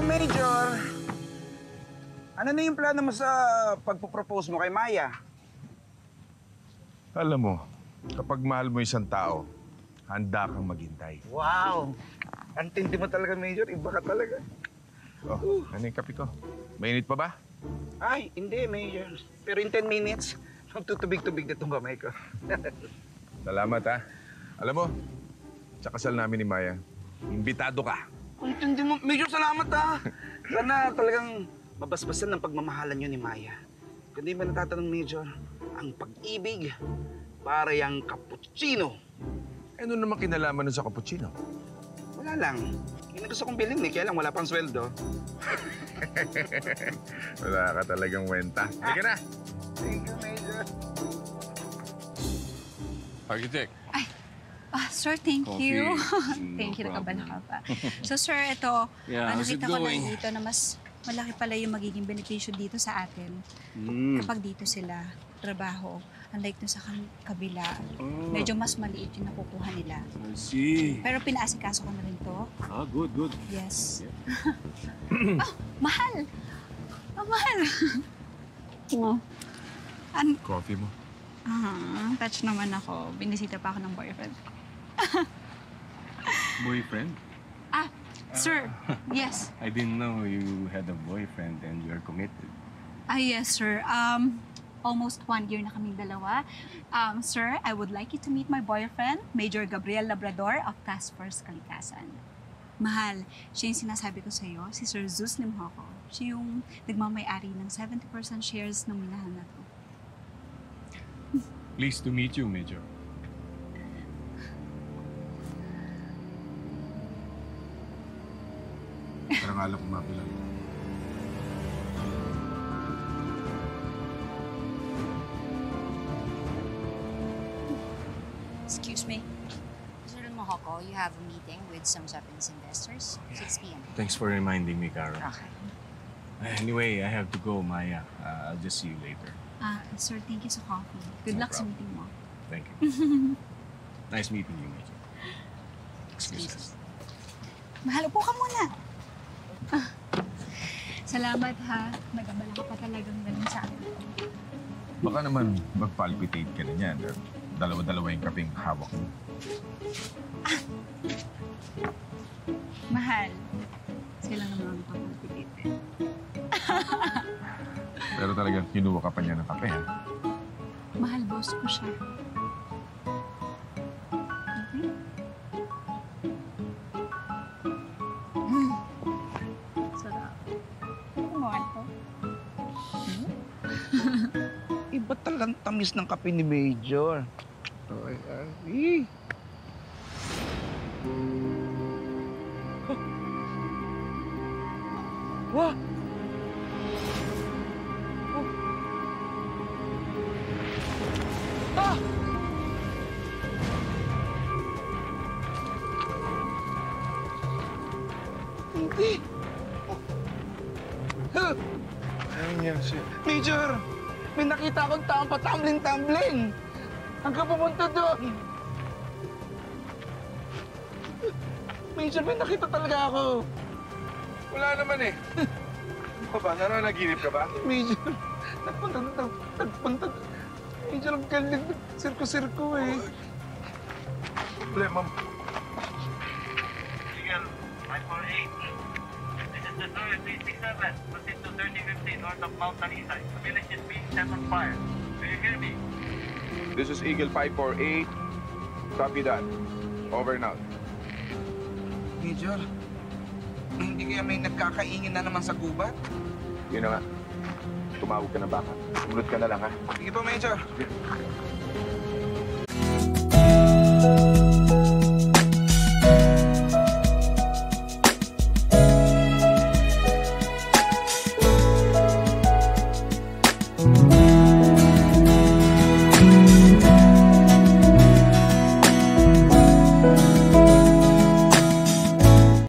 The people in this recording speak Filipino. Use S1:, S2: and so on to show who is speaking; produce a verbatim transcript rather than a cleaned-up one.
S1: Major. Ano na yung plano mo sa pagpo-propose mo kay Maya?
S2: Alam mo, kapag mahal mo isang tao, handa kang maghintay.
S1: Wow! Ang tindi mo talaga, Major. Iba ka talaga.
S2: Oh, ano yung kape ko? Mainit pa ba?
S1: Ay, hindi, Major. Pero in ten minutes, tutubig-tubig na itong kamay ko.
S2: Salamat, ha? Alam mo, sa kasal namin ni Maya, imbitado ka.
S1: Ang tindi mo, Major, salamat, ha? Sana talagang mabasbasan ng pagmamahalan nyo ni Maya. Kung di ba natatanong, Major, ang pag-ibig para yung cappuccino.
S2: Ano naman kinalaman nun sa cappuccino?
S1: Wala lang. Yung gusto kong bilhin eh, kaya lang wala pang sweldo.
S2: Wala ka talagang wenta. Sige na!
S1: Thank you, Major.
S3: Architect.
S4: Ay, ah, sir, thank
S3: Coffee.
S4: you.
S3: No
S4: thank you, nakabala ka pa.
S3: problem.
S4: So, sir, ito,
S3: Yeah,
S4: ah,
S3: how's it
S4: nakita ko lang
S3: going?
S4: dito na mas malaki pala yung magiging benepisyo dito sa atin.
S3: Mm.
S4: Kapag dito sila trabaho, unlike dun sa kan- kabila,
S3: Oh.
S4: medyo mas maliit yung nakukuha nila.
S3: I see.
S4: Pero pinaasikaso ko na rin to.
S3: Ah, good, good.
S4: Yes. Oh, mahal! Oh, mahal! oh. An
S2: Coffee mo.
S4: ah, touch naman ako. Binisita pa ako ng boyfriend.
S3: Boyfriend?
S4: Ah, sir. Yes.
S3: I didn't know you had a boyfriend and you're committed.
S4: Ah, yes, sir. Um, almost one year na kaming dalawa. Um, sir, I would like you to meet my boyfriend, Major Gabriel Labrador of Task Force Kalikasan. Mahal, siya yung sinasabi ko sa'yo, si Sir Zeus Limhoco. Siya yung nagmamay-ari ng seventy percent shares ng minahan na to.
S3: Pleased to meet you, Major.
S2: Parang alak ko mapilan.
S5: Excuse me. Mister Mohoko, you have a meeting with some Japanese investors, six p m
S3: Thanks for reminding me, Caro.
S5: Okay.
S3: Anyway, I have to go, Maya. Uh, I'll just see you later.
S4: Ah, sir, thank you sa coffee. Good
S3: No
S4: luck sa
S3: problem.
S4: meeting mo.
S3: Thank you. Nice meeting you, Major. Excuse us.
S4: Mahal, upo ka muna. Ah, salamat, ha. Nag-abala ka pa talagang ganun sa akin.
S2: Baka naman mag-palpitate ka na niyan. Dalawa-dalawa yung kaping hawak mo.
S4: Mahal, sila naman ang papalpitate.
S2: Pero talagang kinuha ka pa niya ng kape, ha?
S4: Mahal, boss ko siya. Okay? Mm. Sarap. Kumawan ko.
S1: Iba talagang tamis ng kape ni Major. Ay, ay. Wah! Oh. Ah! Hindi. Oh. Huh.
S2: Ano niya siya?
S1: Major! May nakita akong taong patambling-tambling! Hanggang pumunta doon! Major, may nakita talaga ako!
S2: Wala naman eh. Ano ba? Nananaginip ka ba?
S1: Major, nagpunta, nag, nagpunta. Major, ang galing. Sirko-sirko eh.
S2: Problema mo.
S6: Eagle five four eight. This is the Destroyer three six seven. Proceed to thirty fifteen north of Mount Talisay. The village is being set on fire. Do you hear me?
S2: This is Eagle five four eight. Copy that. Over and out.
S1: Major, hindi kaya may nagkakaingin na naman sa gubat?
S2: Yun na nga. Tumawag ka na baka. Sumunod ka na lang, ha?
S1: Sige po, Major.